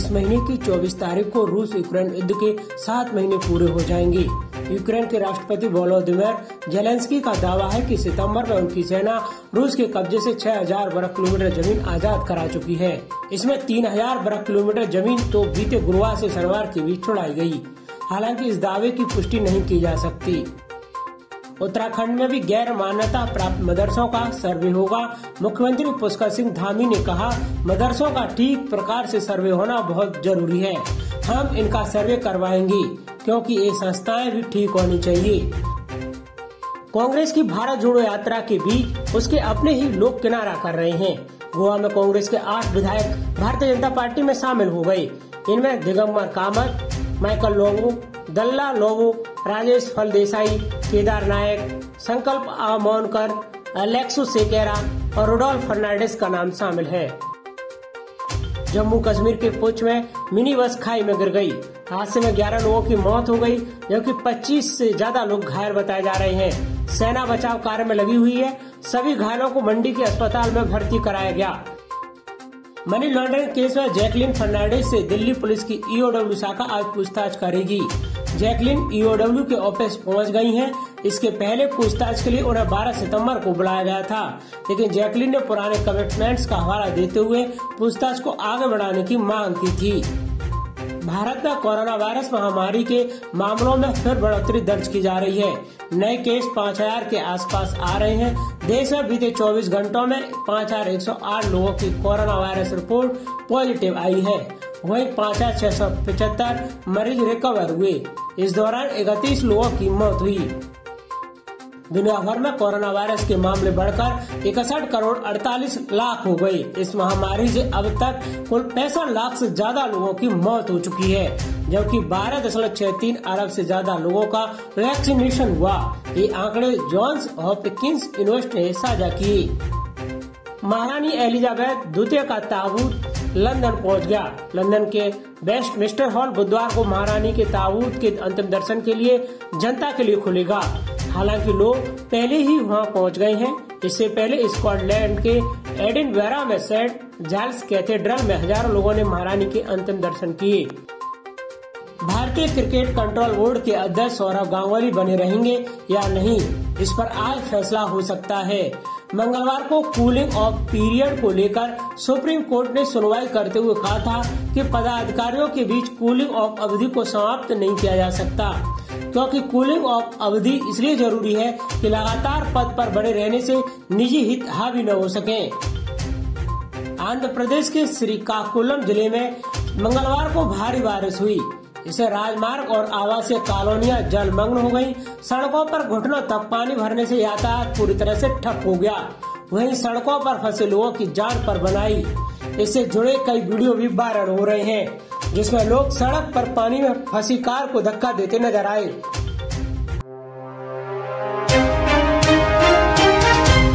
इस महीने की 24 तारीख को रूस यूक्रेन युद्ध के 7 महीने पूरे हो जाएंगे। यूक्रेन के राष्ट्रपति वोलोदिमीर जेलेंस्की का दावा है कि सितंबर में उनकी सेना रूस के कब्जे से 6000 वर्ग किलोमीटर जमीन आजाद करा चुकी है। इसमें 3000 वर्ग किलोमीटर जमीन तो बीते गुरुवार से शनिवार के बीच छुड़ाई गई। हालांकि इस दावे की पुष्टि नहीं की जा सकती। उत्तराखंड में भी गैर मान्यता प्राप्त मदरसों का सर्वे होगा। मुख्यमंत्री पुष्कर सिंह धामी ने कहा, मदरसों का ठीक प्रकार से सर्वे होना बहुत जरूरी है। हम इनका सर्वे करवाएंगे क्योंकि ये संस्थाएं भी ठीक होनी चाहिए। कांग्रेस की भारत जोड़ो यात्रा के बीच उसके अपने ही लोग किनारा कर रहे हैं। गोवा में कांग्रेस के 8 विधायक भारतीय जनता पार्टी में शामिल हो गए। इनमें दिगंबर कामत, माइकल लोबो, दल्ला लोबो, राजेश फलदेसाई, केदार नायक, संकल्प आमोनकर, अलेक्सो सेकेरा और रुडोल्फ फर्नांडिस का नाम शामिल है। जम्मू कश्मीर के पुंछ में मिनी बस खाई में गिर गई। हादसे में 11 लोगों की मौत हो गई, जबकि 25 से ज्यादा लोग घायल बताए जा रहे हैं। सेना बचाव कार्य में लगी हुई है। सभी घायलों को मंडी के अस्पताल में भर्ती कराया गया। मनी लॉन्ड्रिंग केस में जैकलिन फर्नांडिस से दिल्ली पुलिस की ईओडब्ल्यू शाखा आज पूछताछ करेगी। जैकलिन ईओडब्ल्यू के ऑफिस पहुंच गई हैं। इसके पहले पूछताछ के लिए उन्हें 12 सितंबर को बुलाया गया था, लेकिन जैकलिन ने पुराने कमिटमेंट्स का हवाला देते हुए पूछताछ को आगे बढ़ाने की मांग की थी। भारत में कोरोना वायरस महामारी के मामलों में फिर बढ़ोतरी दर्ज की जा रही है। नए केस 5000 के आसपास आ रहे हैं। देश में बीते 24 घंटों में 5108 लोगों की कोरोना वायरस रिपोर्ट पॉजिटिव आई है। वहीं 5675 मरीज रिकवर हुए। इस दौरान 31 लोगों की मौत हुई। दुनिया भर में कोरोना वायरस के मामले बढ़कर 61 करोड़ 48 लाख हो गए। इस महामारी से अब तक कुल 65 लाख से ज्यादा लोगों की मौत हो चुकी है, जबकि 12.63 अरब से ज्यादा लोगों का वैक्सीनेशन हुआ। ये आंकड़े जॉन्स हॉपकिंस यूनिवर्सिटी ने साझा किए। महारानी एलिजाबेथ द्वितीय का ताबूत लंदन पहुंच गया। लंदन के वेस्टमिंस्टर हॉल बुधवार को महारानी के ताबूत के अंतिम दर्शन के लिए जनता के लिए खुलेगा। हालांकि लोग पहले ही वहां पहुंच गए हैं। इससे पहले स्कॉटलैंड के एडिनबरा में सेंट जार्ज कैथेड्रल में हजारों लोगों ने महारानी के अंतिम दर्शन किए। भारतीय क्रिकेट कंट्रोल बोर्ड के अध्यक्ष सौरव गांगुली बने रहेंगे या नहीं, इस पर आज फैसला हो सकता है। मंगलवार को कूलिंग ऑफ पीरियड को लेकर सुप्रीम कोर्ट ने सुनवाई करते हुए कहा था कि पदाधिकारियों के बीच कूलिंग ऑफ अवधि को समाप्त नहीं किया जा सकता, क्योंकि कूलिंग ऑफ अवधि इसलिए जरूरी है कि लगातार पद पर बने रहने से निजी हित हावी न हो सके। आंध्र प्रदेश के श्रीकाकुलम जिले में मंगलवार को भारी बारिश हुई। इससे राजमार्ग और आवासीय कॉलोनियां जलमग्न हो गयी। सड़कों पर घुटनों तक पानी भरने से यातायात पूरी तरह से ठप हो गया। वहीं सड़कों पर फंसे लोगों की जान पर बनाई। इससे जुड़े कई वीडियो भी वायरल हो रहे हैं, जिसमें लोग सड़क पर पानी में फंसी कार को धक्का देते नजर आए।